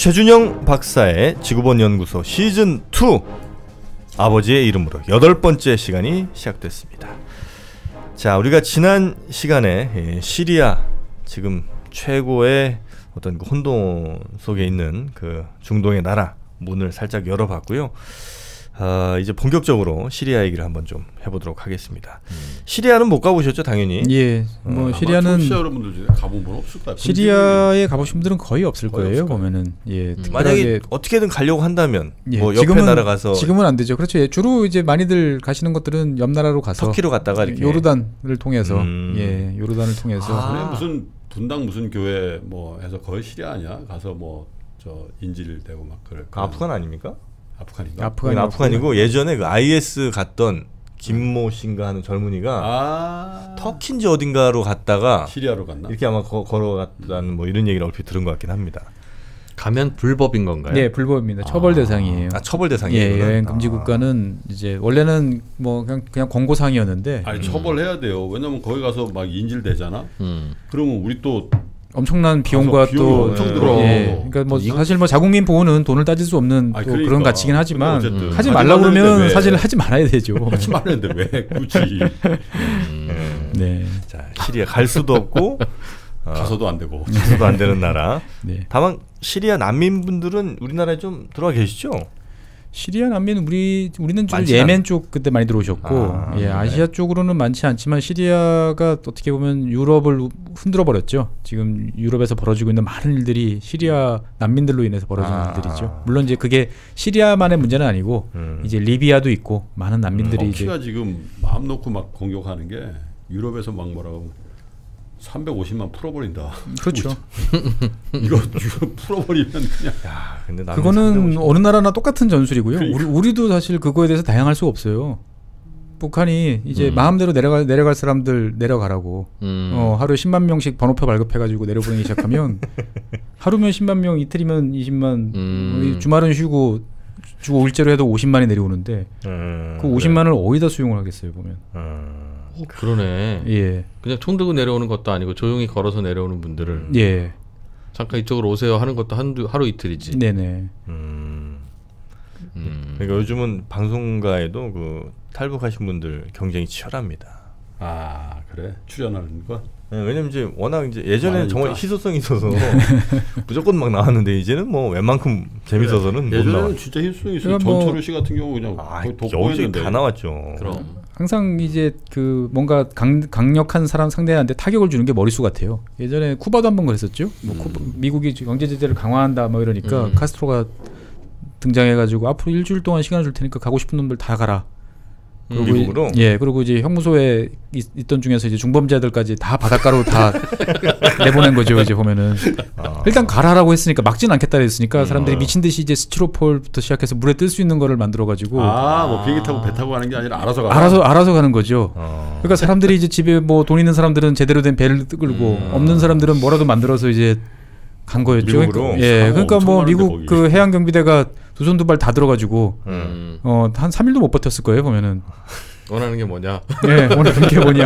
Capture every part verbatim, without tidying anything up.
최준영 박사의 지구본 연구소 시즌 투 아버지의 이름으로 여덟 번째 시간이 시작됐습니다. 자, 우리가 지난 시간에 시리아 지금 최고의 어떤 그 혼돈 속에 있는 그 중동의 나라 문을 살짝 열어봤고요. 아, 이제 본격적으로 시리아 얘기를 한번 좀 해보도록 하겠습니다. 음. 시리아는 못 가보셨죠, 당연히? 예, 뭐 어. 시리아는 시리아 여러분들 중에 가본 분 없을 거예요. 시리아에 가보신 분들은 거의 없을 거의 거예요. 없을 보면은 예, 음. 만약에 어떻게는 가려고 한다면 예, 뭐 옆에 지금은, 나라 가서 지금은 안 되죠. 그렇죠. 예, 주로 이제 많이들 가시는 것들은 옆 나라로 가서 터키로 갔다가 이렇게 요르단을 통해서 음. 예, 요르단을 통해서 아. 무슨 분당 무슨 교회 뭐 해서 거의 시리아 아니야? 가서 뭐 저 인질 대고 막 그럴. 그 아프간 아닙니까? 아프간인가? 아프간 아프간이고 예전에 그 아이에스 갔던 김모 씨인가 하는 젊은이가 아~ 터키인지 어딘가로 갔다가 시리아로 갔나? 이렇게 아마 거, 걸어갔다는 뭐 이런 얘기를 얼핏 들은 것 같긴 합니다. 가면 불법인 건가요? 네, 불법입니다. 처벌 아~ 대상이에요. 아, 처벌 대상이에요. 예, 여행 금지 아. 국가는 이제 원래는 뭐 그냥 그냥 권고사항이었는데. 아니 처벌해야 돼요. 왜냐면 거기 가서 막 인질되잖아. 음. 그러면 우리 또 엄청난 비용과 또 엄청 들어. 예, 그러니까 뭐 사실 뭐 자국민 보호는 돈을 따질 수 없는 아니, 또 그러니까. 그런 가치긴 하지만 음. 하지 말라고 그러면 사실 하지 말아야 되죠. 하지 말았는데 왜 굳이? 음. 네. 자, 시리아 갈 수도 없고 어, 가서도 안 되고 가서도 안 되는 나라. 네. 다만 시리아 난민분들은 우리나라에 좀 들어와 계시죠? 시리아 난민은 우리 우리는 좀 예멘 않... 쪽 그때 많이 들어오셨고 아, 예, 아시아 네. 쪽으로는 많지 않지만 시리아가 어떻게 보면 유럽을 흔들어 버렸죠. 지금 유럽에서 벌어지고 있는 많은 일들이 시리아 난민들로 인해서 벌어지는 아. 일들이죠. 물론 이제 그게 시리아만의 문제는 아니고 음. 이제 리비아도 있고 많은 난민들이 음. 이제 터키가 지금 마음 놓고 막 공격하는 게 유럽에서 막 뭐라고 삼백오십만 풀어버린다. 그렇죠. 이거, 이거 풀어버리면 그냥. 야, 근데 그거는 어느 나라나 똑같은 전술이고요. 그러니까. 우리 우리도 사실 그거에 대해서 다양할 수 없어요. 북한이 이제 음. 마음대로 내려갈 내려갈 사람들 내려가라고. 음. 어, 하루에 십만 명씩 번호표 발급해가지고 내려보내기 시작하면 하루면 십만 명, 이틀이면 이십만. 음. 주말은 쉬고 주 오 일째로 해도 오십만이 내려오는데 음. 그 오십만을 네. 어디다 수용을 하겠어요 보면. 음. 오, 그러네. 예. 그냥 총 들고 내려오는 것도 아니고 조용히 걸어서 내려오는 분들을 예. 잠깐 이쪽으로 오세요 하는 것도 한두 하루 이틀이지. 네네. 음. 음. 그러니까 요즘은 방송가에도 그 탈북하신 분들 경쟁이 치열합니다. 아 그래? 출연하는 거? 네, 왜냐면 이제 워낙 이제 예전에는 정말 희소성이 있어서 무조건 막 나왔는데 이제는 뭐 웬만큼 재밌어서는 그래. 못 나와. 예전에는 진짜 희소성이 있어요. 뭐 전철우 씨 같은 경우 그냥 아, 여기저기 다 나왔죠. 그럼. 항상 이제 그 뭔가 강, 강력한 사람 상대한테 타격을 주는 게 머릿수 같아요. 예전에 쿠바도 한번 그랬었죠. 뭐 음. 쿠바, 미국이 경제 제재를 강화한다 뭐 이러니까 음. 카스트로가 등장해가지고 앞으로 일주일 동안 시간을 줄 테니까 가고 싶은 놈들 다 가라. 그리고 미국으로? 예, 그리고 이제 형무소에 있, 있던 중에서 이제 중범죄자들까지 다 바닷가로 다 내보낸 거죠. 이제 보면은 아. 일단 가라라고 했으니까 막지는 않겠다 했으니까 사람들이 미친 듯이 이제 스티로폴부터 시작해서 물에 뜰 수 있는 거를 만들어 가지고 아, 뭐 비행기 타고 배 타고 가는 게 아니라 알아서 가. 알아서 알아서 가는 거죠. 아. 그러니까 사람들이 이제 집에 뭐 돈 있는 사람들은 제대로 된 배를 끌고 음. 없는 사람들은 뭐라도 만들어서 이제 간 거였죠. 미국으로? 예, 그러니까 뭐 미국 그 해양 경비대가 두 손 두 발 다 들어가지고 음. 어, 한 삼 일도 못 버텼을 거예요 보면은. 원하는 게 뭐냐? 네, 원하는 게 뭐냐?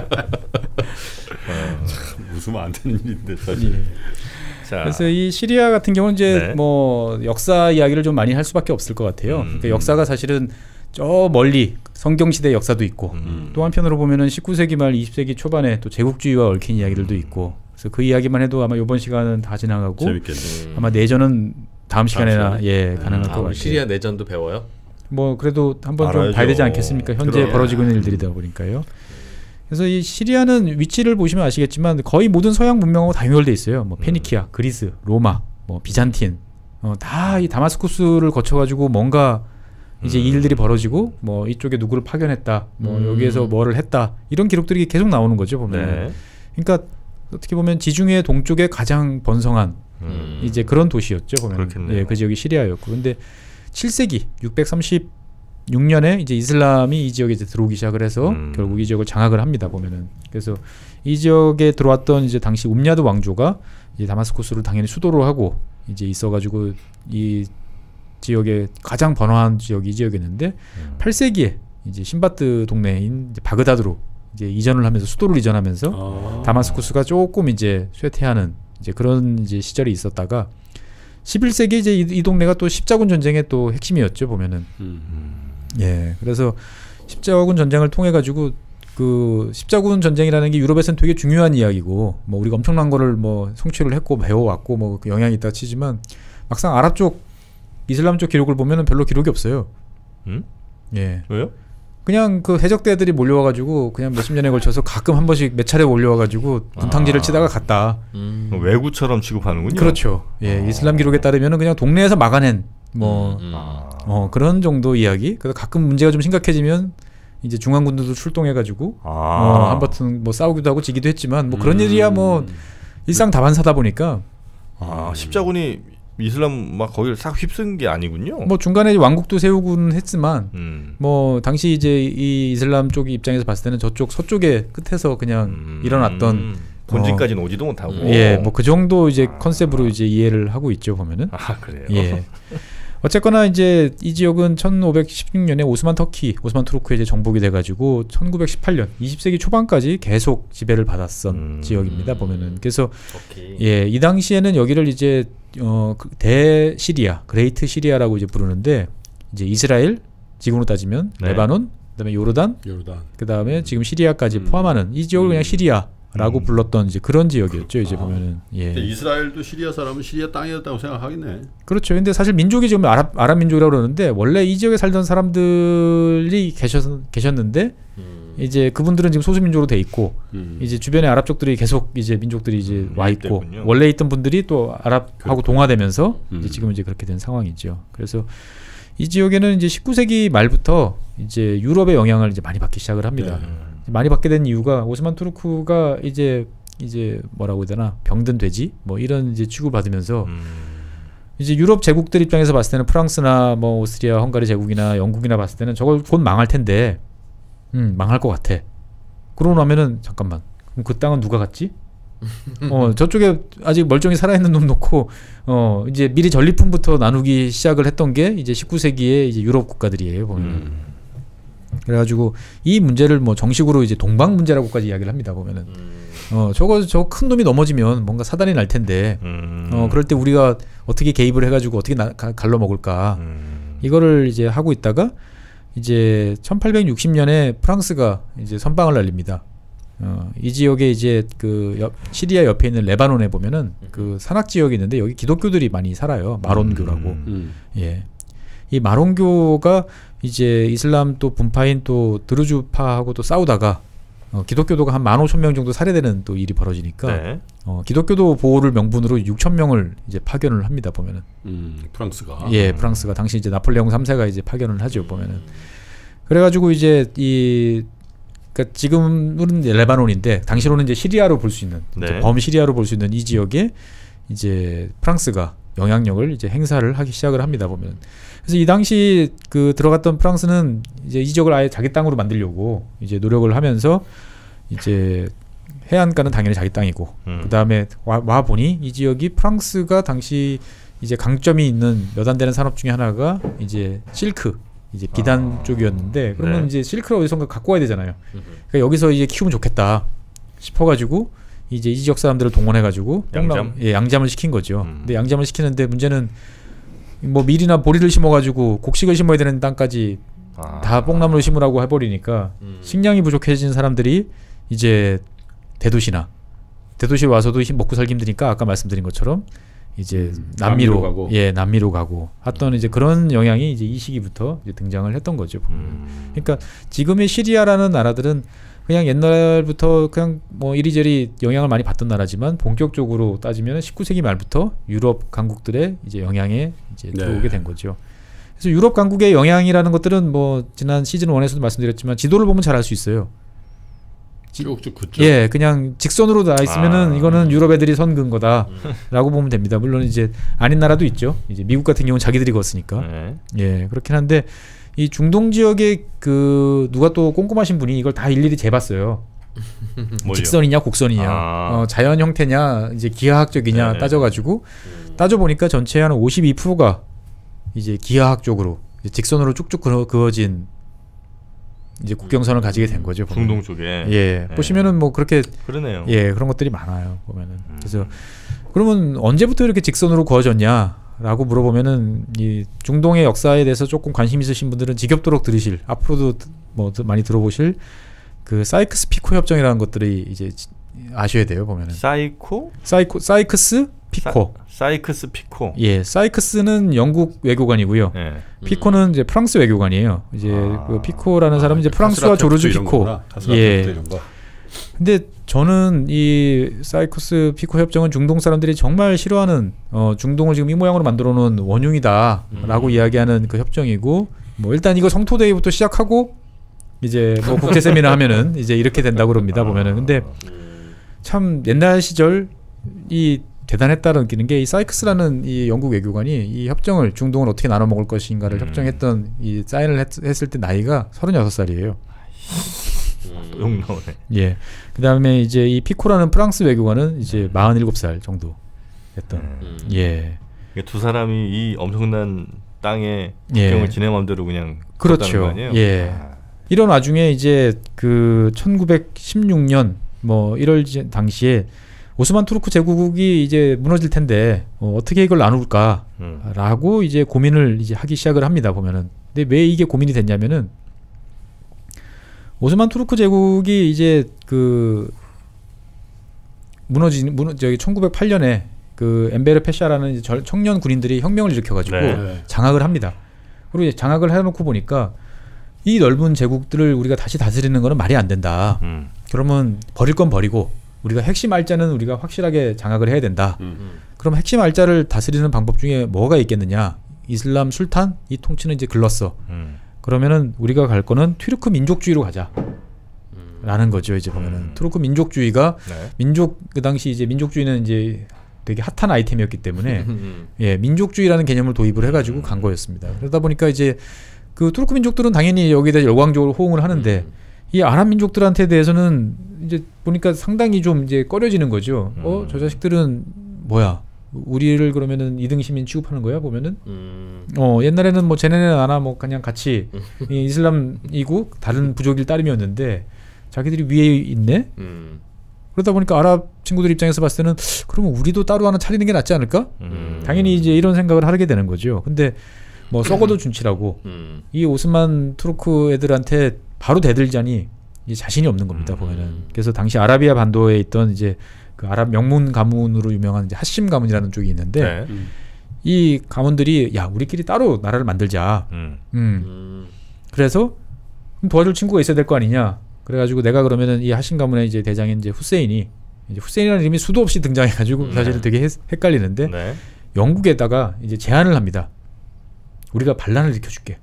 어, 웃으면 안 되는 일인데 사실. 예. 자. 그래서 이 시리아 같은 경우는 이제 네. 뭐 역사 이야기를 좀 많이 할 수밖에 없을 것 같아요. 음. 그러니까 역사가 사실은 저 멀리 성경 시대 역사도 있고 음. 또 한편으로 보면은 십구 세기 말 이십 세기 초반에 또 제국주의와 얽힌 이야기들도 있고. 그래서 그 이야기만 해도 아마 이번 시간은 다 지나가고 재밌겠네. 아마 내전은 다음 시간에나 예 가능할 음. 것 같아요. 시리아 내전도 배워요? 뭐 그래도 한번 좀 봐야 되지 않겠습니까? 현재 그래. 벌어지고 있는 일들이다 보니까요. 그래서 이 시리아는 위치를 보시면 아시겠지만 거의 모든 서양 문명하고 다 연결돼 있어요. 뭐 페니키아, 그리스, 로마, 뭐 비잔틴, 어, 다 이 다마스쿠스를 거쳐가지고 뭔가 이제 음. 일들이 벌어지고 뭐 이쪽에 누구를 파견했다, 뭐 음. 여기에서 뭐를 했다 이런 기록들이 계속 나오는 거죠 보면. 네. 그러니까 어떻게 보면 지중해 동쪽에 가장 번성한 음. 이제 그런 도시였죠 보면. 예, 그 지역이 시리아였고, 근데 칠 세기 육백삼십육 년에 이제 이슬람이 이 지역에 이제 들어오기 시작을 해서 음. 결국 이 지역을 장악을 합니다 보면은. 그래서 이 지역에 들어왔던 이제 당시 움야드 왕조가 이제 다마스쿠스를 당연히 수도로 하고 이제 있어가지고 이 지역의 가장 번화한 지역이 이 지역이었는데 음. 팔 세기에 이제 신바트 동네인 이제 바그다드로 이제 이전을 하면서 수도를 이전하면서 아. 다마스쿠스가 조금 이제 쇠퇴하는 이제 그런 이제 시절이 있었다가 십일 세기 이제 이, 이 동네가 또 십자군 전쟁의 또 핵심이었죠 보면은. 음. 예, 그래서 십자군 전쟁을 통해 가지고 그 십자군 전쟁이라는 게 유럽에서는 되게 중요한 이야기고 뭐 우리가 엄청난 거를 뭐 성취를 했고 배워왔고 뭐 그 영향이 있다 치지만 막상 아랍 쪽 이슬람 쪽 기록을 보면은 별로 기록이 없어요. 음? 예. 왜요? 그냥 그 해적대들이 몰려와가지고 그냥 몇십 년에 걸쳐서 가끔 한 번씩 몇 차례 몰려와가지고 분탕질을 아. 치다가 갔다. 음. 외구처럼 취급하는군요. 그렇죠. 예, 아. 이슬람 기록에 따르면은 그냥 동네에서 막아낸 뭐 음, 음. 아. 어, 그런 정도 이야기. 그래서 가끔 문제가 좀 심각해지면 이제 중앙군들도 출동해가지고 아. 어, 한바탕 뭐 싸우기도 하고 지기도 했지만 뭐 그런 음. 일이야 뭐 일상 다반사다 보니까 아, 십자군이 이슬람 막 거기를 싹 휩쓴 게 아니군요. 뭐 중간에 왕국도 세우곤 했지만 음. 뭐 당시 이제 이 이슬람 쪽 입장에서 봤을 때는 저쪽 서쪽의 끝에서 그냥 음. 일어났던 본진까지는 오지도 못하고. 예, 뭐 그 정도 이제 컨셉으로 이제 이해를 하고 있죠 보면은. 아, 그래요. 예. 어쨌거나 이제 이 지역은 천오백십육 년에 오스만 터키, 오스만 투르크의 이제 정복이 돼가지고 천구백십팔 년, 이십 세기 초반까지 계속 지배를 받았던 음. 지역입니다 보면은. 그래서 오케이. 예, 이 당시에는 여기를 이제 어, 그 대시리아, 그레이트 시리아라고 이제 부르는데 이제 이스라엘, 지금으로 따지면 네. 레바논, 그다음에 요르단, 요르단. 그다음에 지금 시리아까지 음. 포함하는 포함하는 이 지역을 그냥 시리아라고 음. 불렀던 이제 그런 지역이었죠. 이제 아. 보면은 근데 예, 이스라엘도 시리아 사람은 시리아 땅이었다고 생각하겠네. 그렇죠. 근데 사실 민족이 지금 아랍 아랍 민족이라고 그러는데 원래 이 지역에 살던 사람들이 계셨 계셨는데 음. 이제 그분들은 지금 소수 민족으로 돼 있고 음. 이제 주변에 아랍 쪽들이 계속 이제 민족들이 이제 음, 와 있고 유입됐군요. 원래 있던 분들이 또 아랍하고 그렇군요. 동화되면서 음. 이제 지금 이제 그렇게 된 상황이죠. 그래서 이 지역에는 이제 십구 세기 말부터 이제 유럽의 영향을 이제 많이 받기 시작을 합니다. 네. 많이 받게 된 이유가 오스만 투르크가 이제 이제 뭐라고 해야 되나 병든 돼지 뭐 이런 이제 취급을 받으면서 음. 이제 유럽 제국들 입장에서 봤을 때는 프랑스나 뭐 오스트리아, 헝가리 제국이나 영국이나 봤을 때는 저걸 곧 망할 텐데, 음 망할 것 같아. 그러고 나면은 잠깐만, 그럼 그 땅은 누가 갔지? 어 저쪽에 아직 멀쩡히 살아있는 놈 놓고 어 이제 미리 전리품부터 나누기 시작을 했던 게 이제 십구 세기의 이제 유럽 국가들이에요 보면. 음. 그래가지고 이 문제를 뭐 정식으로 이제 동방 문제라고까지 이야기를 합니다 보면은. 음. 어 저거 저 큰 놈이 넘어지면 뭔가 사단이 날 텐데. 음. 어 그럴 때 우리가 어떻게 개입을 해가지고 어떻게 나, 가, 갈러 먹을까 음. 이거를 이제 하고 있다가 이제 천팔백육십 년에 프랑스가 이제 선방을 날립니다. 어, 이 지역에 이제 그 옆, 시리아 옆에 있는 레바논에 보면은 그 산악 지역이 있는데 여기 기독교들이 많이 살아요. 마론교라고. 음. 음. 예. 이 마론교가 이제 이슬람 또 분파인 또 드루즈파하고 또 싸우다가 어, 기독교도가 한 만 오천 명 정도 살해되는 또 일이 벌어지니까 네. 어, 기독교도 보호를 명분으로 육천 명을 이제 파견을 합니다 보면은. 음. 프랑스가. 예, 프랑스가 당시 이제 나폴레옹 삼 세가 이제 파견을 하죠 보면은. 그래가지고 이제 이 그러니까 지금은 레바논인데 당시로는 이제 시리아로 볼 수 있는 네. 이제 범시리아로 볼 수 있는 이 지역에 이제 프랑스가 영향력을 이제 행사를 하기 시작을 합니다 보면. 그래서 이 당시 그 들어갔던 프랑스는 이제 이 지역을 아예 자기 땅으로 만들려고 이제 노력을 하면서 이제 해안가는 당연히 자기 땅이고 음. 그 다음에 와, 와 보니 이 지역이 프랑스가 당시 이제 강점이 있는 몇 안 되는 산업 중에 하나가 이제 실크 이제 비단 아. 쪽이었는데 그러면 네. 이제 실크를 어디선가 갖고 와야 되잖아요. 그러니까 여기서 이제 키우면 좋겠다 싶어가지고 이제 이 지역 사람들을 동원해가지고 양잠? 뽕나- 예, 양잠을 시킨 거죠. 음. 근데 양잠을 시키는데 문제는 뭐 밀이나 보리를 심어가지고 곡식을 심어야 되는 땅까지 아. 다 뽕나무를 심으라고 해버리니까 음. 식량이 부족해진 사람들이 이제 대도시나 대도시에 와서도 힘 먹고 살기 힘드니까 아까 말씀드린 것처럼 이제 음, 남미로, 남미로 가고. 예 남미로 가고 했던 이제 그런 영향이 이제 이 시기부터 이제 등장을 했던 거죠. 음. 그러니까 지금의 시리아라는 나라들은 그냥 옛날부터 그냥 뭐 이리저리 영향을 많이 받던 나라지만 본격적으로 따지면 십구 세기 말부터 유럽 강국들의 이제 영향에 이제 네. 들어오게 된 거죠. 그래서 유럽 강국의 영향이라는 것들은 뭐 지난 시즌 일에서도 말씀드렸지만 지도를 보면 잘 알 수 있어요. 쭉쭉 긋죠. 예, 그냥 직선으로 나 있으면은 아. 이거는 유럽 애들이 선 근 거다라고 보면 됩니다. 물론 이제 아닌 나라도 있죠. 이제 미국 같은 경우는 자기들이 걷으니까. 네. 예, 그렇긴 한데 이 중동 지역에 그 누가 또 꼼꼼하신 분이 이걸 다 일일이 재봤어요. 뭘요? 직선이냐 곡선이냐, 아. 어, 자연 형태냐, 이제 기하학적이냐 네. 따져가지고 따져 보니까 전체 한 오십이 퍼센트가 이제 기하학적으로 이제 직선으로 쭉쭉 그어, 그어진 이제 국경선을 가지게 된 거죠. 보면. 중동 쪽에. 예, 네. 보시면은 뭐 그렇게 그러네요. 예 그런 것들이 많아요 보면은. 음. 그래서 그러면 언제부터 이렇게 직선으로 그어졌냐 라고 물어보면은 이 중동의 역사에 대해서 조금 관심 있으신 분들은 지겹도록 들으실, 앞으로도 뭐 많이 들어보실 그 사이크스 피코 협정이라는 것들이 이제 아셔야 돼요. 보면은 사이코? 사이코 사이크스 피코. 사, 사이크스 피코. 예, 사이크스는 영국 외교관이고요. 네. 피코는 이제 프랑스 외교관이에요. 이제 아. 그 피코라는 사람은 아, 이제 프랑스와 조르주 피코. 예. 예. 근데 저는 이 사이코스 피코 협정은 중동 사람들이 정말 싫어하는 어, 중동을 지금 이 모양으로 만들어 놓은 원흉이다라고 음. 이야기하는 그 협정이고, 뭐 일단 이거 성토데이부터 시작하고 이제 뭐 국제 세미나 하면은 이제 이렇게 된다고 그럽니다. 보면은. 근데 참 옛날 시절 이 대단했다는 느끼는 게 이 사이크스라는 이 영국 외교관이 이 협정을 중동을 어떻게 나눠 먹을 것인가를 음. 협정했던 이 사인을 했, 했을 때 나이가 서른여섯 살이에요. 욕 나오네. 예. 그다음에 이제 이 피코라는 프랑스 외교관은 이제 마흔일곱 살 정도 됐던. 음. 예. 두 사람이 이 엄청난 땅에 국경을 예. 지네 마음대로 그냥 그렇죠. 거 아니에요? 예. 아. 이런 와중에 이제 그 천구백십육 년 뭐 일월 당시에 오스만 투르크 제국이 이제 무너질 텐데 어, 어떻게 이걸 나눌까라고 음. 이제 고민을 이제 하기 시작을 합니다. 보면은. 근데 왜 이게 고민이 됐냐면은 오스만 투르크 제국이 이제 그 무너진 무너 저기 천구백팔 년에 그 엠베르 페샤라는 이제 청년 군인들이 혁명을 일으켜가지고 네. 장악을 합니다. 그리고 이제 장악을 해놓고 보니까 이 넓은 제국들을 우리가 다시 다스리는 거는 말이 안 된다. 음. 그러면 버릴 건 버리고 우리가 핵심 알짜는 우리가 확실하게 장악을 해야 된다. 음. 그럼 핵심 알짜를 다스리는 방법 중에 뭐가 있겠느냐? 이슬람 술탄 이 통치는 이제 글렀어. 음. 그러면은 우리가 갈 거는 튀르크 민족주의로 가자. 음. 라는 거죠. 이제 보면은 음. 투르크 민족주의가 네. 민족 그 당시 이제 민족주의는 이제 되게 핫한 아이템이었기 때문에 예 민족주의라는 개념을 도입을 해가지고 간 거였습니다. 그러다 보니까 이제 그 투르크 민족들은 당연히 여기에 대해 열광적으로 호응을 하는데 음. 이 아랍 민족들한테 대해서는 이제 보니까 상당히 좀 이제 꺼려지는 거죠. 음. 어, 저 자식들은 뭐야? 우리를 그러면은 이등 시민 취급하는 거야? 보면은 음. 어 옛날에는 뭐 쟤네는 나나 뭐 그냥 같이 이 이슬람이고 다른 부족일 따름이었는데 자기들이 위에 있네. 음. 그러다 보니까 아랍 친구들 입장에서 봤을 때는 그러면 우리도 따로 하나 차리는 게 낫지 않을까? 음. 당연히 이제 이런 생각을 하게 되는 거죠. 근데 뭐 썩어도 준치라고 음. 이 오스만 투르크 애들한테 바로 대들자니 이제 자신이 없는 겁니다. 음. 보면은. 그래서 당시 아라비아 반도에 있던 이제 그 아랍 명문 가문으로 유명한 이제 하심 가문이라는 쪽이 있는데 네. 음. 이 가문들이 야 우리끼리 따로 나라를 만들자. 음. 음. 그래서 도와줄 친구가 있어야 될 거 아니냐. 그래가지고 내가 그러면은 이 하심 가문의 이제 대장인 이제 후세인이 이제 후세인이라는 이름이 수도 없이 등장해가지고 음. 사실은 되게 해, 헷갈리는데 네. 영국에다가 이제 제안을 합니다. 우리가 반란을 일으켜줄게.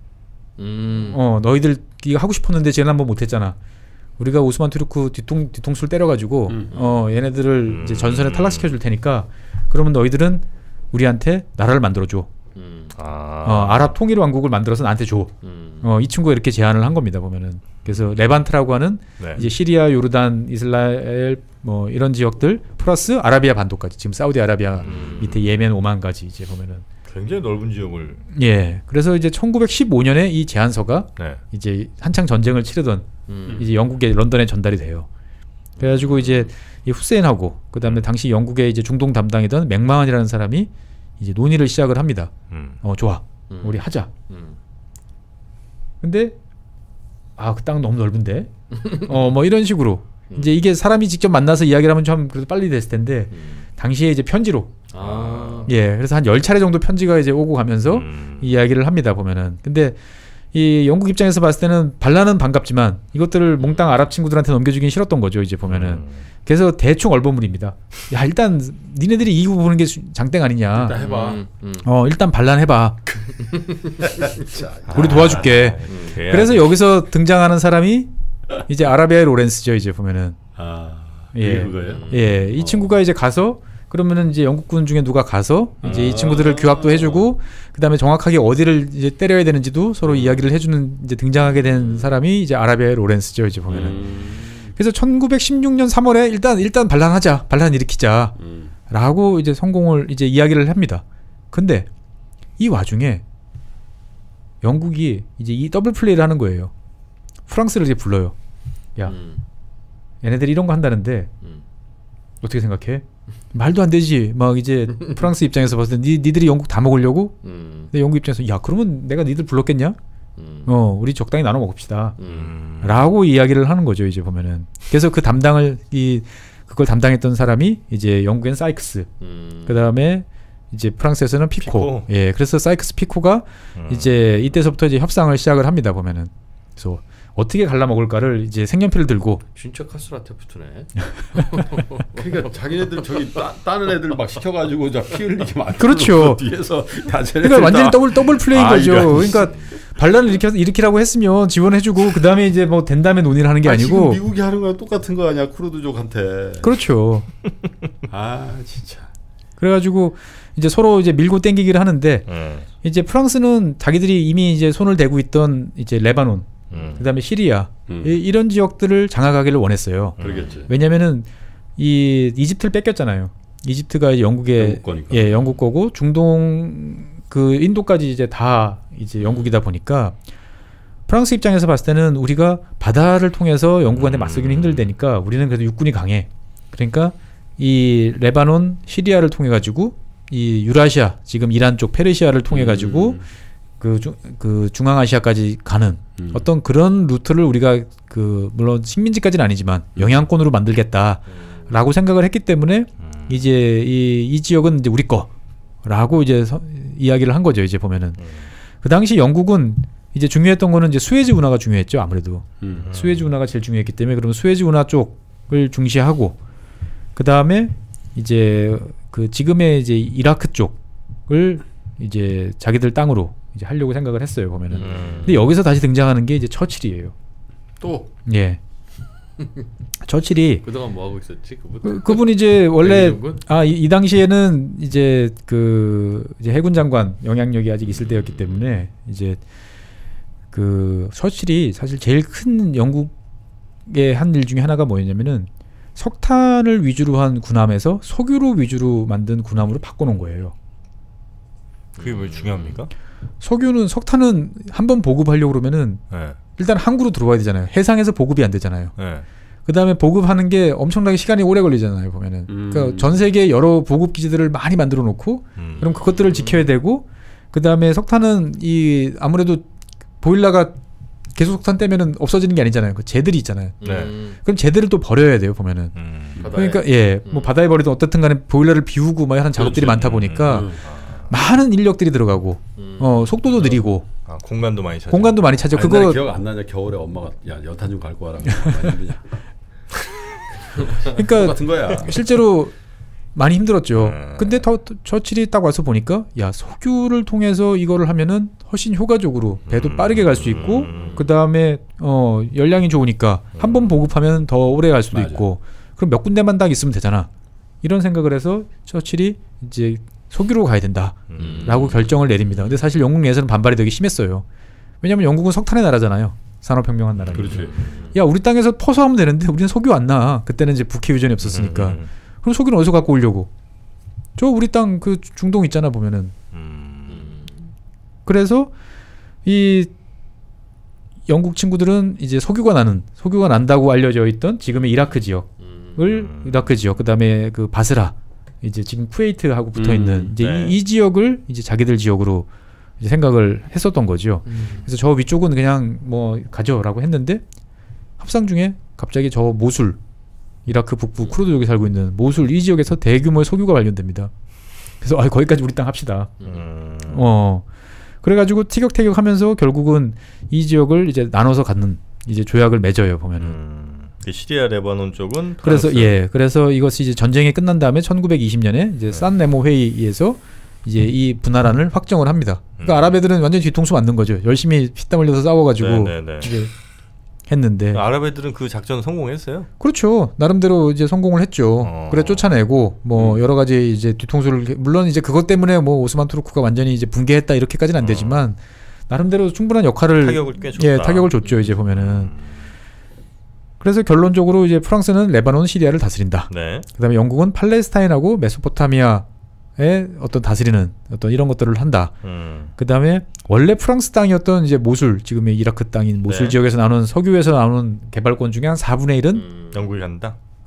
음. 어 너희들 이거 하고 싶었는데 지난번 못했잖아. 우리가 오스만 투르크 뒤통 뒤통수를 때려가지고 음. 어 얘네들을 음. 이제 전선에 탈락시켜 줄 테니까 그러면 너희들은 우리한테 나라를 만들어줘. 음. 아. 어, 아랍 통일 왕국을 만들어서 나한테 줘. 음. 어, 이 친구가 이렇게 제안을 한 겁니다. 보면은 그래서 레반트라고 하는 네. 이제 시리아, 요르단, 이스라엘 뭐 이런 지역들 플러스 아라비아 반도까지 지금 사우디아라비아 음. 밑에 예멘, 오만까지 이제 보면은 굉장히 넓은 지역을 예. 그래서 이제 천구백십오 년에 이 제안서가 네. 이제 한창 전쟁을 치르던 음. 이제 영국의 런던에 전달이 돼요. 그래가지고 이제 이 후세인하고 그다음에 당시 영국의 이제 중동 담당이던 맥마흔이라는 사람이 이제 논의를 시작을 합니다. 음. 어 좋아, 음. 우리 하자. 음. 근데 아 그 땅 너무 넓은데, 어 뭐 이런 식으로 음. 이제 이게 사람이 직접 만나서 이야기를 하면 좀 그래도 빨리 됐을 텐데 음. 당시에 이제 편지로. 아. 예, 그래서 한 열 차례 정도 편지가 이제 오고 가면서 음. 이야기를 합니다. 보면은 근데 이 영국 입장에서 봤을 때는 반란은 반갑지만 이것들을 몽땅 아랍 친구들한테 넘겨주긴 싫었던 거죠. 이제 보면은 음. 그래서 대충 얼버무립니다. 야 일단 니네들이 이기고 보는 게 장땡 아니냐. 일단 해봐. 음, 음. 어 일단 반란해봐. 우리 도와줄게. 아, 음. 그래서 여기서 등장하는 사람이 이제 아라비아의 로렌스죠. 이제 보면은 아 예, 그거예요? 예, 이 어. 친구가 이제 가서 그러면은 이제 영국군 중에 누가 가서 이제 아~ 이 친구들을 규합도 해주고 그다음에 정확하게 어디를 이제 때려야 되는지도 서로 음. 이야기를 해주는 이제 등장하게 된 사람이 이제 아라비아의 로렌스죠. 이제 보면은. 음. 그래서 천구백십육 년 삼월에 일단 일단 반란하자, 반란 일으키자, 음. 라고 이제 성공을 이제 이야기를 합니다. 근데 이 와중에 영국이 이제 이 더블 플레이를 하는 거예요. 프랑스를 이제 불러요. 야, 음. 얘네들이 이런 거 한다는데 음. 어떻게 생각해? 말도 안 되지. 막 이제 프랑스 입장에서 봤을 때 니, 니들이 영국 다 먹으려고? 음. 근데 영국 입장에서 야 그러면 내가 니들 불렀겠냐? 음. 어 우리 적당히 나눠 먹읍시다. 음. 라고 이야기를 하는 거죠 이제 보면은. 그래서 그 담당을 이 그걸 담당했던 사람이 이제 영국엔 사이크스, 음. 그 다음에 이제 프랑스에서는 피코. 피코. 예, 그래서 사이크스 피코가 음. 이제 이때서부터 이제 협상을 시작을 합니다 보면은. 그래서 어떻게 갈라 먹을까를 이제 색연필을 들고. 진짜 카스라테프트네. 그러니까 자기네들 저기 따, 따는 애들 막 시켜가지고 저 피 흘리게 만들어. 그렇죠. 뒤에서 다 그러니까 완전히 더블 더블 플레이인 아, 거죠. 이거 그러니까 반란을 일으켜 일으키라고 했으면 지원해주고 그 다음에 이제 뭐 된 다음에 논의를 하는 게 아, 아니고. 지금 미국이 하는 거랑 똑같은 거 아니야 쿠르드족한테. 그렇죠. 아 진짜. 그래가지고 이제 서로 이제 밀고 땡기기를 하는데 음. 이제 프랑스는 자기들이 이미 이제 손을 대고 있던 이제 레바논, 음. 그다음에 시리아 음. 이, 이런 지역들을 장악하기를 원했어요. 그러겠지. 왜냐면은 이 이집트를 뺏겼잖아요. 이집트가 영국의 영국 거니까. 예 영국 거고 중동 그 인도까지 이제 다 이제 영국이다 보니까 프랑스 입장에서 봤을 때는 우리가 바다를 통해서 영국한테 맞서기는 힘들다니까 우리는 그래도 육군이 강해. 그러니까 이 레바논, 시리아를 통해 가지고 이 유라시아 지금 이란 쪽 페르시아를 통해 가지고 음. 그, 중, 그 중앙아시아까지 가는 음. 어떤 그런 루트를 우리가 그 물론 식민지까지는 아니지만 영향권으로 만들겠다라고 생각을 했기 때문에 이제 이, 이 지역은 이제 우리 거라고 이제 서, 이야기를 한 거죠. 이제 보면은 그 당시 영국은 이제 중요했던 거는 이제 수에즈 운하가 중요했죠. 아무래도 음. 수에즈 운하가 제일 중요했기 때문에 그러면 수에즈 운하 쪽을 중시하고 그 다음에 이제 그 지금의 이제 이라크 쪽을 이제 자기들 땅으로 이제 하려고 생각을 했어요 보면은. 음. 근데 여기서 다시 등장하는 게 이제 처칠이에요. 또 예. 처칠이 그동안 뭐 하고 있었지 그분? 그, 그분 이제 원래 백의종군? 아 이 이 당시에는 이제 그 이제 해군 장관 영향력이 아직 있을 때였기 때문에 이제 그 처칠이 사실 제일 큰 영국의 한 일 중에 하나가 뭐였냐면은 석탄을 위주로 한 군함에서 석유로 위주로 만든 군함으로 바꿔놓은 거예요. 그게 왜 중요합니까? 석유는 석탄은 한번 보급하려고 그러면은 네. 일단 항구로 들어와야 되잖아요. 해상에서 보급이 안 되잖아요. 네. 그 다음에 보급하는 게 엄청나게 시간이 오래 걸리잖아요. 보면은. 음. 그러니까 전 세계 여러 보급 기지들을 많이 만들어 놓고 음. 그럼 그것들을 지켜야 되고 그 다음에 석탄은 이 아무래도 보일러가 계속 석탄 떼면은 없어지는 게 아니잖아요. 그 재들이 있잖아요. 네. 음. 그럼 재들을 또 버려야 돼요. 보면은. 음. 바다에. 그러니까 예, 뭐 음. 바다에 버리든 어떻든 간에 보일러를 비우고 막 하는 작업들이 그렇지. 많다 보니까 음. 많은 인력들이 들어가고 음. 어 속도도 느리고 아, 공간도 많이 차지. 공간도 많이 차죠. 아니, 그거 나 기억 안 나냐 겨울에 엄마가 야 연탄 좀 갈고 와라. 많이 힘드냐. 그러니까 똑같은 거야. 실제로 많이 힘들었죠. 음. 근데 더, 처칠이 딱 와서 보니까 야 석유를 통해서 이거를 하면은 훨씬 효과적으로 배도 음. 빠르게 갈 수 있고 음. 그 다음에 어 열량이 좋으니까 한 번 보급하면 더 오래 갈 수도 맞아. 있고 그럼 몇 군데만 딱 있으면 되잖아. 이런 생각을 해서 처칠이 이제 석유로 가야 된다라고 음. 결정을 내립니다. 근데 사실 영국 내에서는 반발이 되게 심했어요. 왜냐하면 영국은 석탄의 나라잖아요. 산업혁명한 나라니까. 그렇지. 야 우리 땅에서 퍼서 하면 되는데 우리는 석유 안 나. 그때는 이제 북해 유전이 없었으니까. 음. 그럼 석유는 어디서 갖고 오려고? 저 우리 땅 그 중동 있잖아 보면은. 음. 그래서 이 영국 친구들은 이제 석유가 나는 석유가 난다고 알려져 있던 지금의 이라크 지역을 음. 이라크 지역 그다음에 그 바스라 이제 지금 쿠웨이트하고 붙어 있는 음, 이제 네. 이, 이 지역을 이제 자기들 지역으로 이제 생각을 했었던 거죠. 음. 그래서 저 위쪽은 그냥 뭐 가져라고 했는데 협상 중에 갑자기 저 모술 이라크 북부 쿠르드족이 살고 있는 모술 이 지역에서 대규모의 석유가 발견됩니다. 그래서 아 거기까지 우리 땅 합시다. 음. 어 그래가지고 티격태격하면서 결국은 이 지역을 이제 나눠서 갖는 이제 조약을 맺어요 보면은. 음. 그 시리아 레바논 쪽은 그래서 프랑스. 예 그래서 이것이 이제 전쟁이 끝난 다음에 천구백이십 년에 이제 산 네모 회의에서 이제 이 분할안을 확정을 합니다. 그러니까 음. 아랍 애들은 완전 히 뒤통수 맞는 거죠. 열심히 피땀 흘려서 싸워가지고 네, 네, 네. 이제 했는데 아랍 애들은 그 작전 성공했어요. 그렇죠. 나름대로 이제 성공을 했죠. 어. 그래 쫓아내고 뭐 음. 여러 가지 이제 뒤통수를 물론 이제 그것 때문에 뭐 오스만 투르크가 완전히 이제 붕괴했다 이렇게까지는 안 되지만 나름대로 충분한 역할을 타격을 꽤 줬다. 예 타격을 줬죠 이제 보면은. 음. 그래서 결론적으로 이제 프랑스는 레바논, 시리아를 다스린다. 네. 그다음에 영국은 팔레스타인하고 메소포타미아의 어떤 다스리는 어떤 이런 것들을 한다. 음. 그다음에 원래 프랑스 땅이었던 이제 모술, 지금의 이라크 땅인 모술 네. 지역에서 나오는 석유에서 나오는 개발권 중에 한 사분의 일은 음. 영국이 간다. 아니요.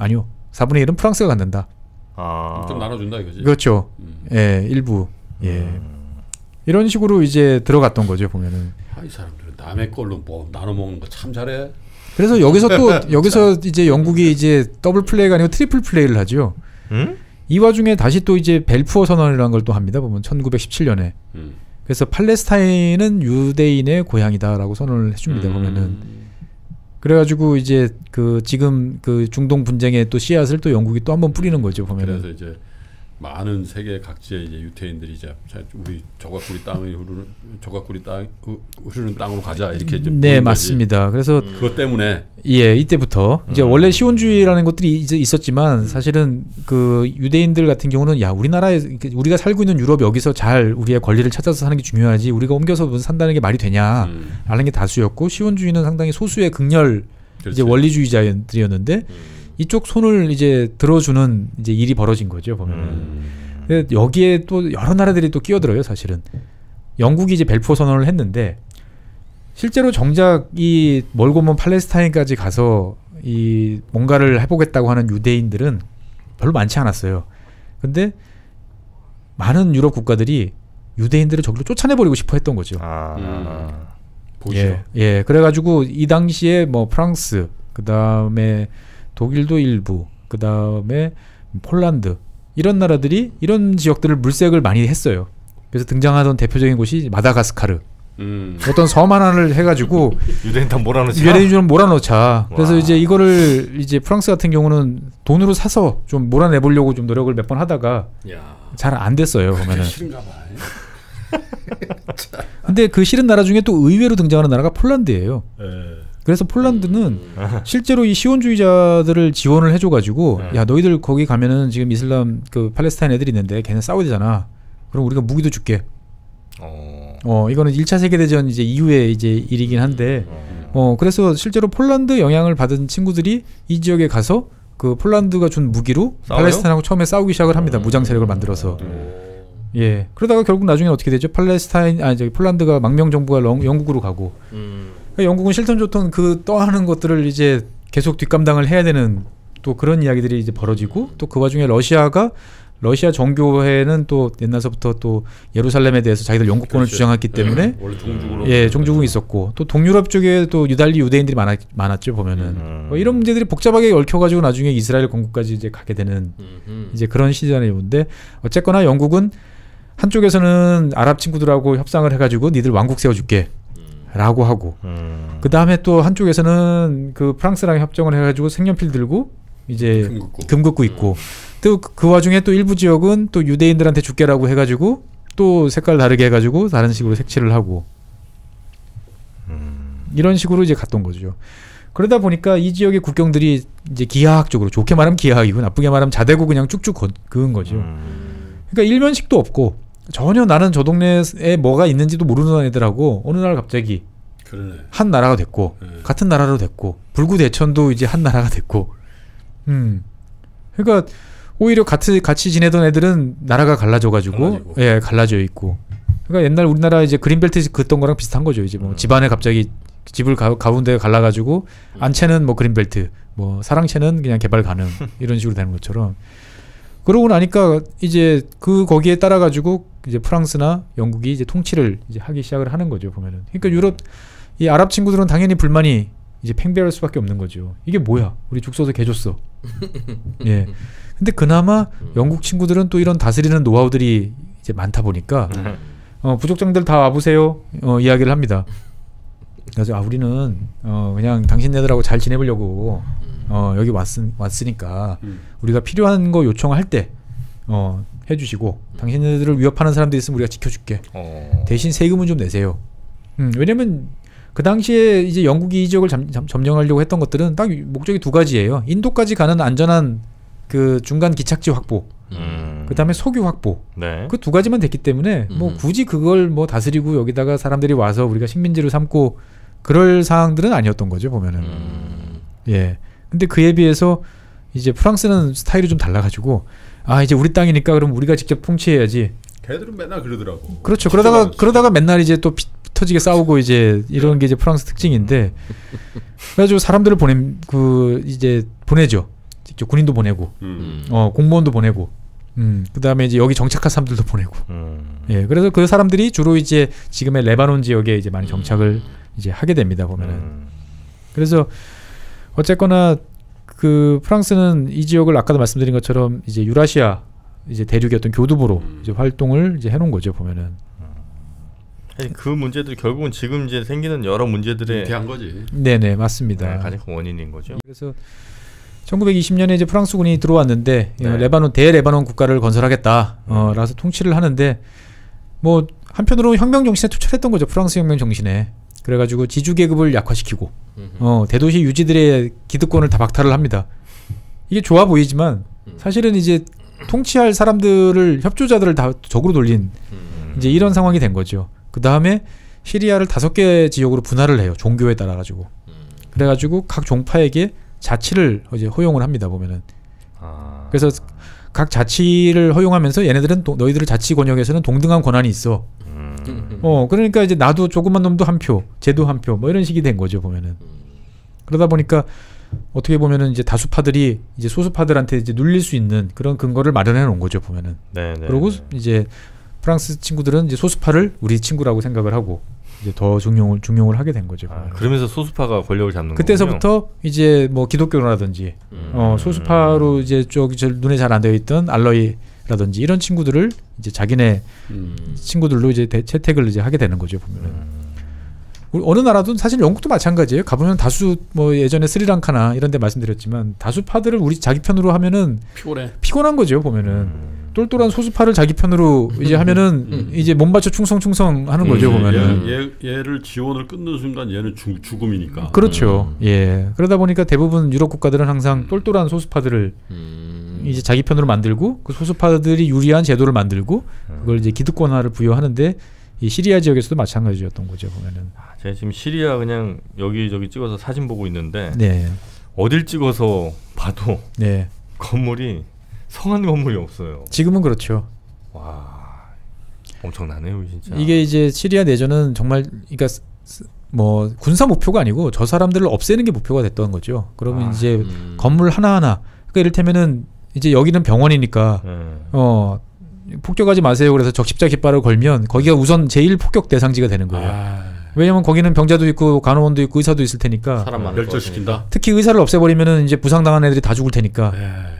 사분의 일은 프랑스가 갖는다. 아. 좀 나눠준다 이거지. 그렇죠. 음. 예, 일부. 예. 음. 이런 식으로 이제 들어갔던 거죠 보면은. 아, 이 사람들은 남의 걸로 뭐 나눠 먹는 거 참 잘해. 그래서 여기서 또 여기서 이제 영국이 이제 더블 플레이가 아니고 트리플 플레이를 하죠. 음? 이 와중에 다시 또 이제 벨푸어 선언이라는 걸 또 합니다. 보면 천구백십칠 년에. 음. 그래서 팔레스타인은 유대인의 고향이다라고 선언을 해줍니다. 음. 보면은. 그래가지고 이제 그 지금 그 중동 분쟁의 또 씨앗을 또 영국이 또 한번 뿌리는 거죠. 보면은. 그래서 이제 많은 세계 각지의 이제 유태인들이 이제 우리 조각구리 땅이 흐르는 조각구리 땅 흐르는 땅으로 가자 이렇게 이제 네 맞습니다. 거지. 그래서 음. 그것 때문에 예 이때부터 이제 음. 원래 시온주의라는 것들이 이제 있었지만 사실은 그 유대인들 같은 경우는 야 우리나라에 우리가 살고 있는 유럽 여기서 잘 우리의 권리를 찾아서 사는 게 중요하지 우리가 옮겨서 산다는 게 말이 되냐라는 음. 게 다수였고 시온주의는 상당히 소수의 극렬 그렇지. 이제 원리주의자들이었는데. 음. 이쪽 손을 이제 들어주는 이제 일이 벌어진 거죠 보면은. 음. 여기에 또 여러 나라들이 또 끼어들어요 사실은. 영국이 이제 벨푸어 선언을 했는데 실제로 정작 이 멀고 먼 팔레스타인까지 가서 이 뭔가를 해보겠다고 하는 유대인들은 별로 많지 않았어요. 근데 많은 유럽 국가들이 유대인들을 저기로 쫓아내버리고 싶어 했던 거죠. 아. 음. 보시오. 예, 예. 그래가지고 이 당시에 뭐 프랑스, 그 다음에 독일도 일부, 그 다음에 폴란드 이런 나라들이 이런 지역들을 물색을 많이 했어요. 그래서 등장하던 대표적인 곳이 마다가스카르. 음. 어떤 섬 하나를 해가지고 유대인 다 몰아넣자. 유대인 좀 몰아넣자. 그래서 이제 이거를 이제 프랑스 같은 경우는 돈으로 사서 좀 몰아내보려고 좀 노력을 몇 번 하다가 잘 안 됐어요. 보면은. 싫은가 봐. 근데 그 싫은 나라 중에 또 의외로 등장하는 나라가 폴란드예요. 에. 그래서 폴란드는 음. 실제로 이 시온주의자들을 지원을 해줘가지고 네. 야 너희들 거기 가면은 지금 이슬람 그 팔레스타인 애들이 있는데 걔네 싸워야 되잖아. 그럼 우리가 무기도 줄게. 어, 어 이거는 일 차 세계대전 이제 이후의 이제 일이긴 한데 음. 어 그래서 실제로 폴란드 영향을 받은 친구들이 이 지역에 가서 그 폴란드가 준 무기로 싸워요? 팔레스타인하고 처음에 싸우기 시작을 합니다. 음. 무장 세력을 만들어서. 음. 예. 그러다가 결국 나중에 어떻게 되죠? 팔레스타인 아니 저기 폴란드가 망명 정부가 영국으로 가고. 음. 그러니까 영국은 싫든 좋든 그 떠하는 것들을 이제 계속 뒷감당을 해야 되는 또 그런 이야기들이 이제 벌어지고 또 그 와중에 러시아가 러시아 정교회는 또 옛날서부터 또 예루살렘에 대해서 자기들 영국권을 그렇지. 주장했기 때문에 원래 종주국으로 예 종주국이 있었고 또 동유럽 쪽에 또 유달리 유대인들이 많았, 많았죠 보면은 음. 뭐 이런 문제들이 복잡하게 얽혀가지고 나중에 이스라엘 건국까지 이제 가게 되는 음. 이제 그런 시절이었는데 어쨌거나 영국은 한쪽에서는 아랍 친구들하고 협상을 해가지고 니들 왕국 세워줄게 라고 하고 음. 그 다음에 또 한쪽에서는 그 프랑스랑 협정을 해가지고 색연필 들고 이제 금긋고, 금긋고 있고 음. 또 그 와중에 또 일부 지역은 또 유대인들한테 줄게라고 해가지고 또 색깔 다르게 해가지고 다른 식으로 색칠을 하고 음. 이런 식으로 이제 갔던 거죠. 그러다 보니까 이 지역의 국경들이 이제 기하학적으로 좋게 말하면 기하학이고 나쁘게 말하면 자대고 그냥 쭉쭉 거, 그은 거죠. 음. 그러니까 일면식도 없고 전혀 나는 저 동네에 뭐가 있는지도 모르는 애들하고 어느 날 갑자기 그러네. 한 나라가 됐고 네. 같은 나라로 됐고 불구대천도 이제 한 나라가 됐고 음 그러니까 오히려 같이 같이 지내던 애들은 나라가 갈라져가지고 갈라지고. 예 갈라져 있고 그러니까 옛날 우리나라 이제 그린벨트 긋던 거랑 비슷한 거죠. 이제 뭐 음. 집안에 갑자기 집을 가, 가운데 갈라가지고 음. 안채는 뭐 그린벨트 뭐 사랑채는 그냥 개발 가능 이런 식으로 되는 것처럼. 그러고 나니까 이제 그 거기에 따라 가지고 이제 프랑스나 영국이 이제 통치를 이제 하기 시작을 하는 거죠 보면은. 그러니까 유럽 이 아랍 친구들은 당연히 불만이 이제 팽배할 수밖에 없는 거죠. 이게 뭐야? 우리 죽 써서 개 줬어. 예. 근데 그나마 영국 친구들은 또 이런 다스리는 노하우들이 이제 많다 보니까 어, 부족장들 다 와보세요. 어, 이야기를 합니다. 그래서 아 우리는 어, 그냥 당신네들하고 잘 지내보려고. 어 여기 왔, 왔으니까 음. 우리가 필요한 거 요청할 때 어, 해주시고 음. 당신들을 위협하는 사람들 있으면 우리가 지켜줄게. 어. 대신 세금은 좀 내세요. 음, 왜냐면 그 당시에 이제 영국이 이 지역을 잠, 잠, 점령하려고 했던 것들은 딱 목적이 두 가지예요. 인도까지 가는 안전한 그 중간 기착지 확보, 음. 그 다음에 석유 확보. 네. 그 두 가지만 됐기 때문에 음. 뭐 굳이 그걸 뭐 다스리고 여기다가 사람들이 와서 우리가 식민지로 삼고 그럴 사항들은 아니었던 거죠 보면은. 음. 예. 근데 그에 비해서 이제 프랑스는 스타일이 좀 달라가지고 아 이제 우리 땅이니까 그럼 우리가 직접 통치해야지. 걔들은 맨날 그러더라고. 그렇죠. 그러다가 그러다가 맨날 이제 또 피 터지게 싸우고 이제 이런 게 이제 프랑스 특징인데 그래가지고 사람들을 보내 그 이제 보내죠. 군인도 보내고, 음. 어 공무원도 보내고, 음 그다음에 이제 여기 정착한 사람들도 보내고, 음. 예 그래서 그 사람들이 주로 이제 지금의 레바논 지역에 이제 많이 정착을 이제 하게 됩니다 보면은. 음. 그래서 어쨌거나 그 프랑스는 이 지역을 아까도 말씀드린 것처럼 이제 유라시아 이제 대륙의 어떤 교두보로 음. 이제 활동을 이제 해놓은 거죠 보면은. 아니, 그 문제들 결국은 지금 이제 생기는 여러 문제들의 대한 거지. 네네 맞습니다. 네, 가장 큰 원인인 거죠. 그래서 천구백이십 년에 이제 프랑스군이 들어왔는데 네. 레바논 대레바논 국가를 건설하겠다. 어, 라서 통치를 하는데 뭐 한편으로 혁명 정신에 투철했던 거죠. 프랑스 혁명 정신에. 그래가지고 지주 계급을 약화시키고 어, 대도시 유지들의 기득권을 다 박탈을 합니다. 이게 좋아 보이지만 사실은 이제 통치할 사람들을 협조자들을 다 적으로 돌린 이제 이런 상황이 된 거죠. 그 다음에 시리아를 다섯 개 지역으로 분할을 해요. 종교에 따라 가지고. 그래가지고 각 종파에게 자치를 이제 허용을 합니다. 보면은. 아. 그래서 각 자치를 허용하면서 얘네들은 도, 너희들 자치 권역에서는 동등한 권한이 있어. 음. 어 그러니까 이제 나도 조그만 놈도 한 표, 쟤도 한 표, 뭐 이런 식이 된 거죠 보면은. 그러다 보니까 어떻게 보면은 이제 다수파들이 이제 소수파들한테 이제 눌릴 수 있는 그런 근거를 마련해 놓은 거죠 보면은. 네, 네. 그리고 이제 프랑스 친구들은 이제 소수파를 우리 친구라고 생각을 하고 이제 더 중용을 중용을 하게 된 거죠. 아, 그러면서 소수파가 권력을 잡는 그때서부터 이제 뭐 기독교라든지 음. 어, 소수파로 이제 쪽 눈에 잘 안 되어 있던 알로이라든지 이런 친구들을 이제 자기네 음. 친구들로 이제 대, 채택을 이제 하게 되는 거죠 보면은. 음. 우리 어느 나라도 사실 영국도 마찬가지예요. 가보면 다수 뭐 예전에 스리랑카나 이런 데 말씀드렸지만 다수파들을 우리 자기 편으로 하면은 피곤해. 피곤한 거죠 보면은. 음. 똘똘한 소수파를 자기 편으로 이제 하면은 음. 이제 몸 바쳐 충성충성 하는 거죠 음. 보면은. 얘, 얘, 얘를 지원을 끊는 순간 얘는 죽, 죽음이니까. 그렇죠. 음. 예. 그러다 보니까 대부분 유럽 국가들은 항상 똘똘한 소수파들을 음. 이제 자기 편으로 만들고 그 소수파들이 유리한 제도를 만들고 그걸 이제 기득권화를 부여하는데 이 시리아 지역에서도 마찬가지였던 거죠 보면은. 아, 제가 지금 시리아 그냥 여기저기 찍어서 사진 보고 있는데 네. 어딜 찍어서 봐도 네. 건물이 성한 건물이 없어요. 지금은 그렇죠. 와, 엄청나네요 진짜. 이게 이제 시리아 내전은 정말 그러니까 뭐 군사 목표가 아니고 저 사람들을 없애는 게 목표가 됐던 거죠. 그러면 아, 이제 음. 건물 하나하나 그러니까 이를테면은 이제 여기는 병원이니까 네. 어 폭격하지 마세요. 그래서 적십자 깃발을 걸면 거기가 우선 제일 폭격 대상지가 되는 거예요. 아, 왜냐면 거기는 병자도 있고 간호원도 있고 의사도 있을 테니까. 사람 많을 것 멸절시킨다. 특히 의사를 없애버리면은 이제 부상당한 애들이 다 죽을 테니까 에이.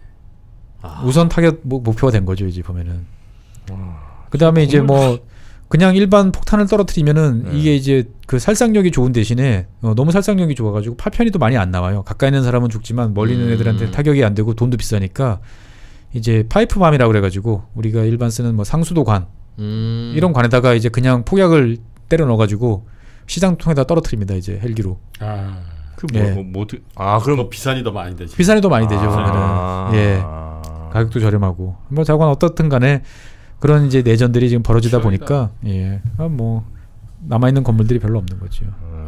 아. 우선 타격 목- 목표가 된 거죠 이제 보면은. 와, 그 다음에 이제 뭐 그냥 일반 폭탄을 떨어뜨리면은 네. 이게 이제 그 살상력이 좋은 대신에 어, 너무 살상력이 좋아가지고 파편이 또 많이 안 나와요. 가까이 있는 사람은 죽지만 멀리 있는 음. 애들한테 타격이 안 되고 돈도 비싸니까 이제 파이프밤이라고 그래가지고 우리가 일반 쓰는 뭐 상수도관 음. 이런 관에다가 이제 그냥 폭약을 때려 넣어가지고 시장통에다 떨어뜨립니다 이제 헬기로. 아, 그 뭐, 네. 뭐, 뭐 어떻게? 아 그럼 더 비싼이 더 많이 되지. 비싼이 더 많이 되죠. 아, 보면은. 예. 가격도 저렴하고 뭐 자관 어떻든 간에 그런 이제 내전들이 지금 벌어지다 시원이다. 보니까 예, 아, 뭐 남아 있는 건물들이 별로 없는 거죠. 음.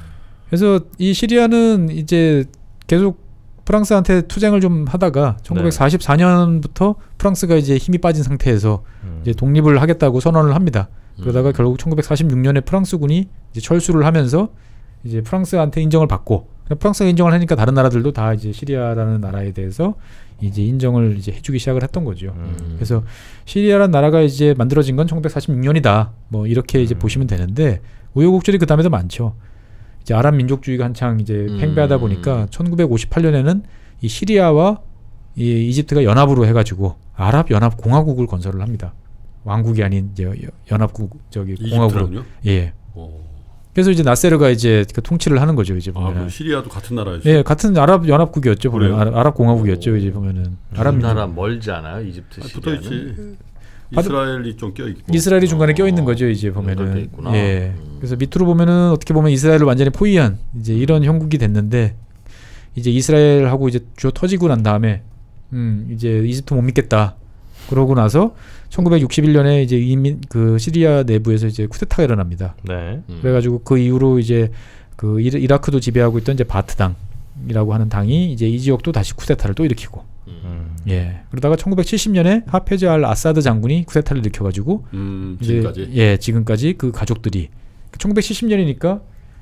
그래서 이 시리아는 이제 계속 프랑스한테 투쟁을 좀 하다가 천구백사십사 년부터 프랑스가 이제 힘이 빠진 상태에서 음. 이제 독립을 하겠다고 선언을 합니다. 그러다가 음. 결국 천구백사십육 년에 프랑스군이 이제 철수를 하면서 이제 프랑스한테 인정을 받고 프랑스가 인정을 하니까 다른 나라들도 다 이제 시리아라는 나라에 대해서 이제 인정을 이제 해주기 시작을 했던 거죠. 음. 그래서 시리아라는 나라가 이제 만들어진 건 천구백사십육 년이다. 뭐 이렇게 이제 음. 보시면 되는데 우여곡절이 그 다음에도 많죠. 이제 아랍 민족주의가 한창 이제 음. 팽배하다 보니까 천구백오십팔 년에는 이 시리아와 이 이집트가 연합으로 해가지고 아랍 연합 공화국을 건설을 합니다. 왕국이 아닌 이제 여- 연합국 저기 공화국으로. 이집트랑요? 예. 오. 그래서 이제 나세르가 이제 그 통치를 하는 거죠. 이제 아, 보면은. 그 시리아도 같은 나라였어. 예, 같은 아랍 연합국이었죠. 보면 그래요? 아랍, 아랍 공화국이었죠. 이제 보면은 아랍 민족. 우리나라 멀지 않아요? 이집트 아, 시리아는? 붙어있지. 아, 이스라엘이 좀 껴있고. 이스라엘이 중간에 어, 껴 있는 거죠. 이제 연결돼 보면은. 있구나. 예. 음. 그래서 밑으로 보면은 어떻게 보면 이스라엘을 완전히 포위한 이제 이런 형국이 됐는데 이제 이스라엘하고 이제 주요 터지고 난 다음에 음 이제 이집트 못 믿겠다. 그러고 나서 천구백육십일 년에 이제 이민 그 시리아 내부에서 이제 쿠데타가 일어납니다. 네. 음. 그래가지고 그 이후로 이제 그 이르- 이라크도 지배하고 있던 이제 바트당이라고 하는 당이 이제 이 지역도 다시 쿠데타를 또 일으키고 음. 음. 예 그러다가 천구백칠십 년에 하페즈 알 아사드 장군이 쿠데타를 일으켜가지고 음, 이제 지금까지. 예 지금까지 그 가족들이 천구백칠십 년이니까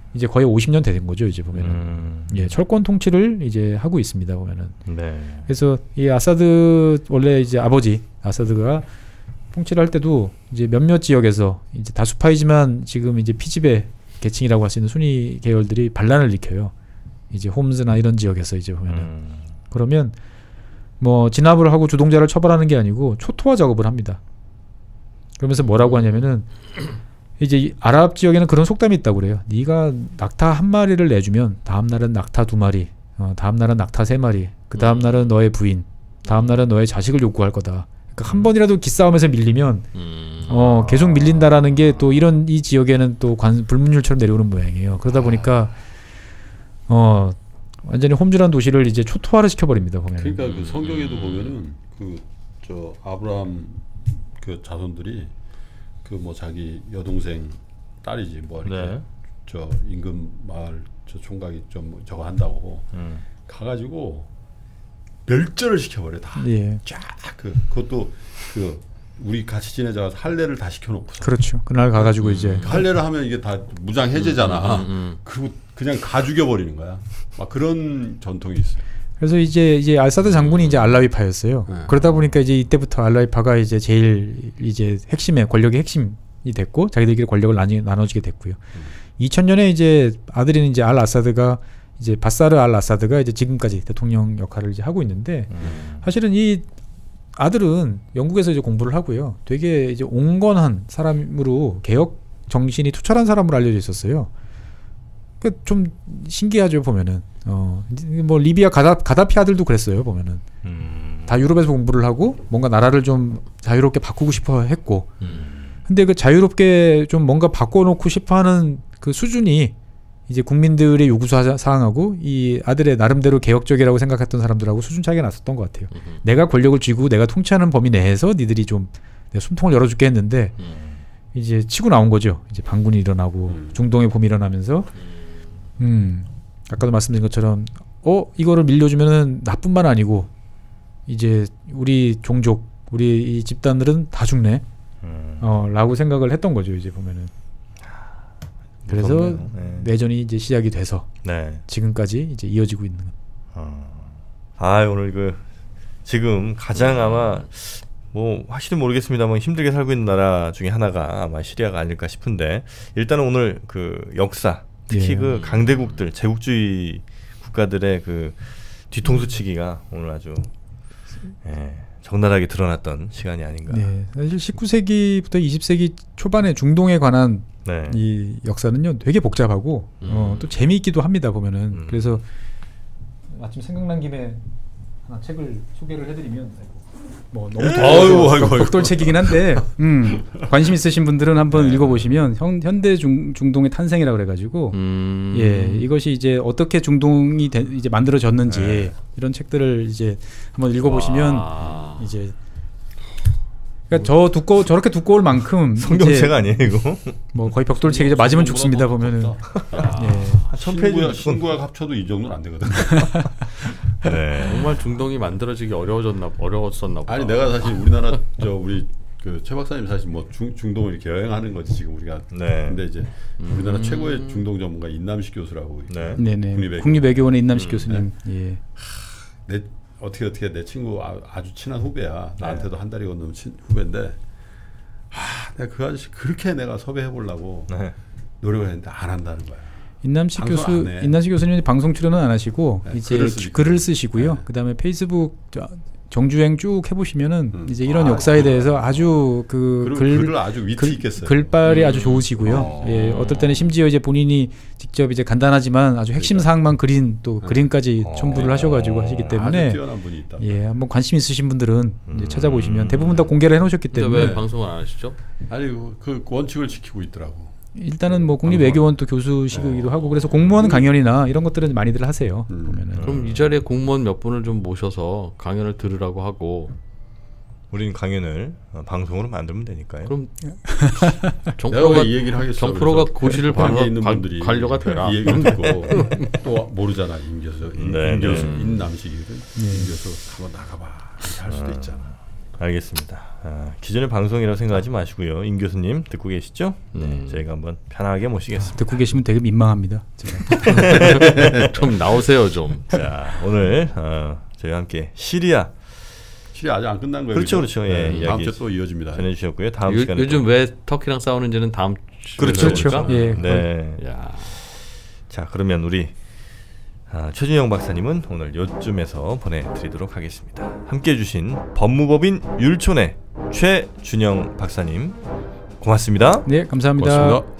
이제 거의 오십 년 된 거죠. 이제 보면은 음. 예, 철권 통치를 이제 하고 있습니다. 보면은. 네. 그래서 이 아사드 원래 이제 아버지 아사드가 통치를 할 때도 이제 몇몇 지역에서 이제 다수파이지만 지금 이제 피지배 계층이라고 할 수 있는 순위 계열들이 반란을 일으켜요. 이제 홈즈나 이런 지역에서 이제 보면은 음. 그러면 뭐 진압을 하고 주동자를 처벌하는 게 아니고 초토화 작업을 합니다. 그러면서 뭐라고 하냐면은 이제 아랍 지역에는 그런 속담이 있다고 그래요. 네가 낙타 한 마리를 내주면 다음 날은 낙타 두 마리, 어, 다음 날은 낙타 세 마리, 그 다음 날은 너의 부인, 다음 날은 너의 자식을 요구할 거다. 그러니까 한 번이라도 기싸움에서 밀리면 어, 계속 밀린다라는 게 또 이런 이 지역에는 또 관, 불문율처럼 내려오는 모양이에요. 그러다 보니까 어, 완전히 홈즈라는 도시를 이제 초토화를 시켜버립니다. 보면. 그러니까 그 성경에도 보면은 그 저 아브라함 그 자손들이 그 뭐 자기 여동생 딸이지 뭐 이렇게 네. 저 임금 마을 저 총각이 좀 저거 한다고 음. 가가지고 멸절을 시켜버려 다. 예. 쫙 그 그것도 그 우리 같이 지내자가 할례를 다 시켜놓고. 그렇죠. 그날 가가지고 음. 이제 할례를 하면 이게 다 무장 해제잖아. 음, 음, 음. 그리고 그냥 가 죽여버리는 거야. 막 그런 전통이 있어요. 그래서 이제 이제 알사드 장군이 이제 알라위파였어요. 네. 그러다 보니까 이제 이때부터 알라위파가 이제 제일 이제 핵심의 권력의 핵심이 됐고 자기들끼리 권력을 나뉘, 나눠지게 됐고요. 음. 이천 년에 이제 아들인 이제 알 아사드가 이제 바사르 알 아사드가 이제 지금까지 대통령 역할을 이제 하고 있는데 음. 사실은 이 아들은 영국에서 이제 공부를 하고요. 되게 이제 온건한 사람으로 개혁 정신이 투철한 사람으로 알려져 있었어요. 그 좀 신기하죠 보면은. 어, 뭐 리비아 가다, 가다피 아들도 그랬어요 보면은. 음. 다 유럽에서 공부를 하고 뭔가 나라를 좀 자유롭게 바꾸고 싶어 했고. 음. 근데 그 자유롭게 좀 뭔가 바꿔놓고 싶어하는 그 수준이 이제 국민들의 요구 사항하고 이 아들의 나름대로 개혁적이라고 생각했던 사람들하고 수준 차이가 났었던 것 같아요. 음. 내가 권력을 쥐고 내가 통치하는 범위 내에서 니들이 좀 내 숨통을 열어줄게 했는데 음. 이제 치고 나온 거죠. 이제 반군이 일어나고 음. 중동의 봄이 일어나면서 음 아까도 말씀드린 것처럼 어 이거를 밀려주면은 나뿐만 아니고 이제 우리 종족 우리 이 집단들은 다 죽네 음. 어라고 생각을 했던 거죠. 이제 보면은 그래서 네. 내전이 이제 시작이 돼서 네. 지금까지 이제 이어지고 있는. 어. 아 오늘 그 지금 가장 아마 뭐 확실히 모르겠습니다만 힘들게 살고 있는 나라 중에 하나가 아마 시리아가 아닐까 싶은데 일단은 오늘 그 역사 특히 예. 그 강대국들 제국주의 국가들의 그 뒤통수치기가 오늘 아주 예, 적나라하게 드러났던 시간이 아닌가. 네, 사실 십구 세기부터 이십 세기 초반에 중동에 관한 네. 이 역사는요 되게 복잡하고 음. 어, 또 재미있기도 합니다 보면은. 음. 그래서 마침 생각난 김에 하나 책을 소개를 해드리면 뭐 너무 아유, 아이고, 아이고. 벽돌책이긴 한데 음, 관심 있으신 분들은 한번 네. 읽어보시면 현, 현대 중, 중동의 탄생이라고 그래가지고 음. 예 이것이 이제 어떻게 중동이 되, 이제 만들어졌는지 네. 이런 책들을 이제 한번 읽어보시면 와. 이제 그러니까 저 두꺼 저렇게 두꺼울 만큼 성경책 이제 아니에요 이거? 뭐 거의 벽돌책이죠. 맞으면 죽습니다 보면은. 야, 예. 천 페이지 신구약, 신구약 합쳐도 이 정도는 안 되거든. 네. 정말 중동이 만들어지기 어려워졌나 어려웠었나 보다. 아니 내가 사실 우리나라 저 우리 그 최 박사님 사실 뭐 중, 중동을 이렇게 여행하는 거지 지금 우리가. 네. 근데 이제 우리나라 음. 최고의 중동 전문가 인남식 교수라고. 네. 네네. 국립외교원. 국립외교원의 인남식 음, 교수님. 예. 내 어떻게 어떻게 내 친구 아, 아주 친한 후배야. 네. 나한테도 한 달이 건너면 친 후배인데. 아, 내가 그 아저씨 그렇게 내가 섭외해 보려고 네. 노력을 했는데 안 한다는 거야. 인남식 방송 교수 안 해. 인남식 교수님이 방송 출연은 안 하시고 네, 이제 글을 글을, 쓰시고. 글을 쓰시고요. 네. 그다음에 페이스북 저, 정주행 쭉 해보시면은 음. 이제 이런 아, 역사에 아, 대해서 아, 아주 그 그리고 글, 글을 아주 위트 글, 있게 써요. 글빨이 음. 아주 좋으시고요. 어. 예, 어떨 때는 심지어 이제 본인이 직접 이제 간단하지만 아주 핵심 그러니까. 사항만 그린 또 네. 그림까지 어. 첨부를 하셔가지고 하시기 때문에 아주 뛰어난 분이 있다. 예, 한번 관심 있으신 분들은 이제 음. 찾아보시면 대부분 다 공개를 해놓으셨기 근데 때문에 왜 방송을 안 하시죠? 아니 그, 그 원칙을 지키고 있더라고. 일단은 뭐 국립외교원 또 교수시기도 어. 하고 그래서 공무원 강연이나 이런 것들은 많이들 하세요. 음. 보면은. 그럼 이 자리에 공무원 몇 분을 좀 모셔서 강연을 들으라고 하고 우리는 강연을 어, 방송으로 만들면 되니까요. 그럼 내가 정프로가 왜 이 얘기를 하겠어? 정프로가 그래서 고시를 관계에 받아 있는 관- 분들이 관료가 되라. 이 얘기를 듣고 또 모르잖아 임 교수, 임, 네, 임 교수, 네. 임 남식이거든. 네. 임 교수 한번 나가봐 이렇게 할 수도 있잖아. 알겠습니다. 아, 기존의 방송이라고 생각하지 마시고요. 임 교수님 듣고 계시죠? 네, 음. 저희가 한번 편하게 모시겠습니다. 듣고 계시면 되게 민망합니다. 제가. 좀 나오세요 좀. 자, 오늘 어, 저희와 함께 시리아 시리아 아직 안 끝난 거예요. 그렇죠, 그렇죠. 예, 네, 다음 주에 또 이어집니다. 전해주셨고요. 다음 요, 시간에 요즘 왜 터키랑 싸우는지는 다음 주에 그렇죠, 그렇죠. 예. 네. 야. 자, 그러면 우리 아, 최준영 박사님은 오늘 요쯤에서 보내드리도록 하겠습니다. 함께해 주신 법무법인 율촌의 최준영 박사님 고맙습니다. 네, 감사합니다. 고맙습니다.